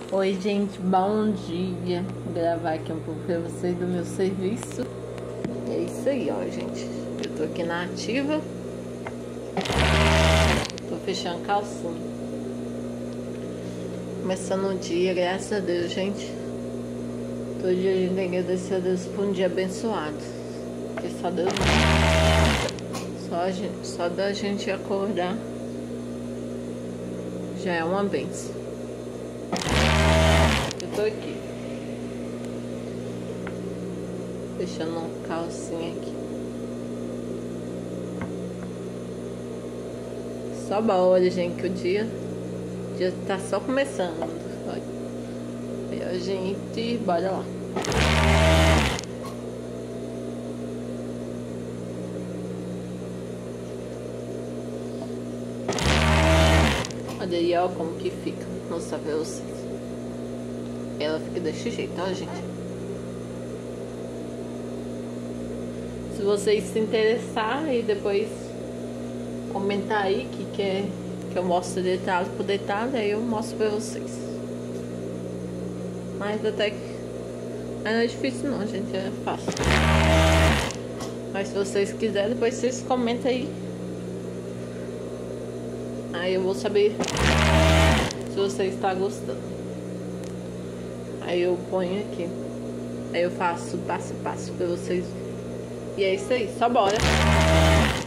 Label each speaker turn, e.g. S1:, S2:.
S1: Oi, gente, bom dia. Vou gravar aqui um pouco pra vocês do meu serviço. É isso aí, ó, gente. Eu tô aqui na ativa. Tô fechando calcinha. Começando o dia, graças a Deus, gente. Todo dia a gente tem que agradecer a Deus por um dia abençoado. Porque só Deus só da gente acordar já é uma bênção. Eu tô aqui fechando uma calcinha aqui. Só bora, gente, que o dia tá só começando. Aí a gente, bora lá. Olha aí, ó, como que fica. Vou mostrar pra vocês. Ela fica desse jeito, ó, gente. Se vocês se interessarem e depois comentar aí que quer que eu mostre detalhe por detalhe, aí eu mostro pra vocês. Mas até que não é difícil não, gente, é fácil. Mas se vocês quiserem, depois vocês comentam aí. Aí eu vou saber se você está gostando. Aí eu ponho aqui. Aí eu faço passo a passo pra vocês. E é isso aí, só bora.